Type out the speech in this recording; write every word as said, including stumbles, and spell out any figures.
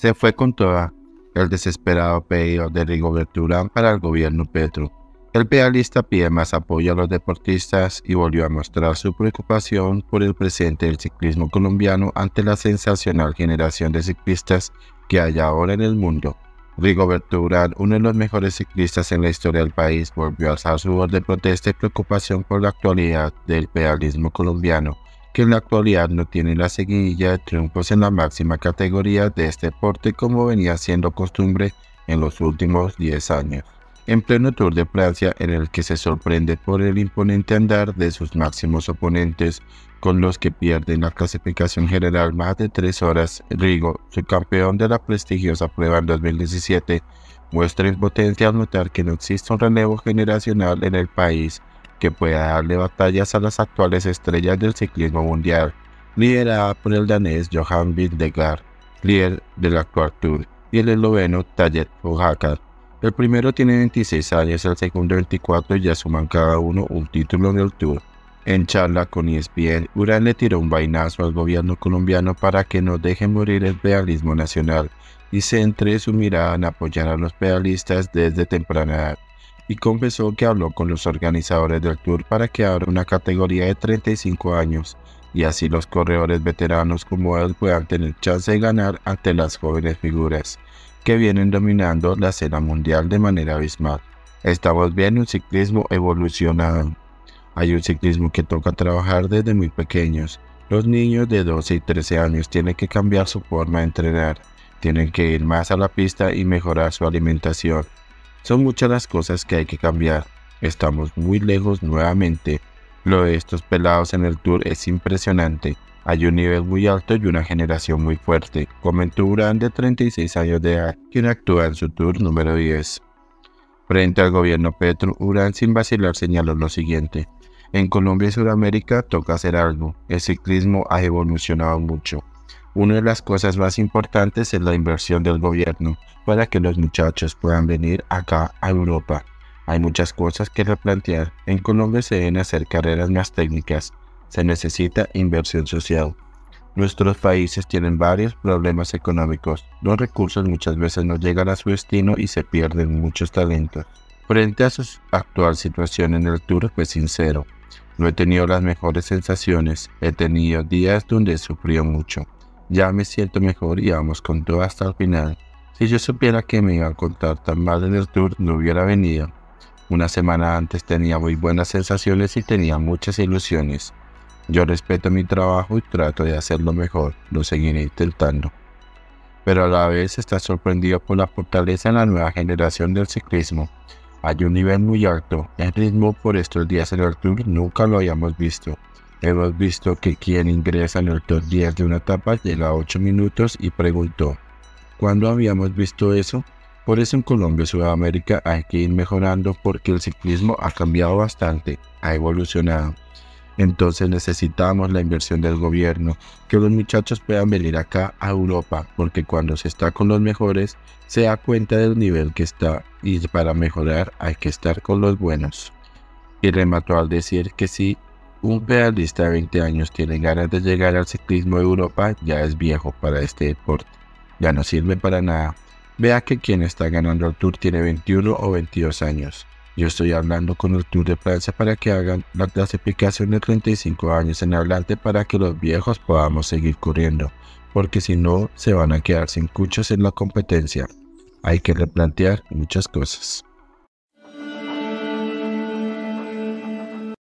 Se fue con toda el desesperado pedido de Rigoberto Urán para el gobierno Petro. El pedalista pide más apoyo a los deportistas y volvió a mostrar su preocupación por el presente del ciclismo colombiano ante la sensacional generación de ciclistas que hay ahora en el mundo. Rigoberto Urán, uno de los mejores ciclistas en la historia del país, volvió a alzar su voz de protesta y preocupación por la actualidad del pedalismo colombiano, que en la actualidad no tiene la seguidilla de triunfos en la máxima categoría de este deporte como venía siendo costumbre en los últimos diez años. En pleno Tour de Francia, en el que se sorprende por el imponente andar de sus máximos oponentes, con los que pierden la clasificación general más de tres horas, Rigo, su campeón de la prestigiosa prueba en dos mil diecisiete, muestra impotencia al notar que no existe un relevo generacional en el país que pueda darle batallas a las actuales estrellas del ciclismo mundial, liderada por el danés Johan Vingegaard, líder del actual Tour, y el esloveno Tadej Pogačar. El primero tiene veintiséis años, el segundo veinticuatro y ya suman cada uno un título en el Tour. En charla con E S P N, Urán le tiró un vainazo al gobierno colombiano para que no deje morir el pedalismo nacional y centre su mirada en apoyar a los pedalistas desde temprana edad, y confesó que habló con los organizadores del Tour para que abra una categoría de treinta y cinco años y así los corredores veteranos como él puedan tener chance de ganar ante las jóvenes figuras que vienen dominando la escena mundial de manera abismal. Estamos viendo un ciclismo evolucionado. Hay un ciclismo que toca trabajar desde muy pequeños. Los niños de doce y trece años tienen que cambiar su forma de entrenar, tienen que ir más a la pista y mejorar su alimentación. Son muchas las cosas que hay que cambiar. Estamos muy lejos nuevamente. Lo de estos pelados en el Tour es impresionante. Hay un nivel muy alto y una generación muy fuerte, comentó Urán, de treinta y seis años de edad, quien actúa en su Tour número diez. Frente al gobierno Petro, Urán sin vacilar señaló lo siguiente: en Colombia y Sudamérica toca hacer algo. El ciclismo ha evolucionado mucho. Una de las cosas más importantes es la inversión del gobierno para que los muchachos puedan venir acá a Europa. Hay muchas cosas que replantear. En Colombia se deben hacer carreras más técnicas. Se necesita inversión social. Nuestros países tienen varios problemas económicos. Los recursos muchas veces no llegan a su destino y se pierden muchos talentos. Frente a su actual situación en el Tour, fue sincero: no he tenido las mejores sensaciones. He tenido días donde he sufrido mucho. Ya me siento mejor y vamos con todo hasta el final. Si yo supiera que me iban a contar tan mal en el Tour, no hubiera venido. Una semana antes tenía muy buenas sensaciones y tenía muchas ilusiones. Yo respeto mi trabajo y trato de hacerlo mejor, lo seguiré intentando. Pero a la vez está sorprendido por la fortaleza en la nueva generación del ciclismo. Hay un nivel muy alto, el ritmo por estos días en el Tour nunca lo habíamos visto. Hemos visto que quien ingresa en el top diez de una etapa llega a ocho minutos y preguntó: ¿cuándo habíamos visto eso? Por eso en Colombia y Sudamérica hay que ir mejorando porque el ciclismo ha cambiado bastante, ha evolucionado. Entonces necesitamos la inversión del gobierno, que los muchachos puedan venir acá a Europa, porque cuando se está con los mejores se da cuenta del nivel que está y para mejorar hay que estar con los buenos. Y remató al decir que si un pedalista de veinte años tiene ganas de llegar al ciclismo de Europa, ya es viejo para este deporte, ya no sirve para nada. Vea que quien está ganando el Tour tiene veintiuno o veintidós años. Yo estoy hablando con el Tour de Francia para que hagan la clasificación de treinta y cinco años en adelante para que los viejos podamos seguir corriendo, porque si no se van a quedar sin cuchos en la competencia. Hay que replantear muchas cosas.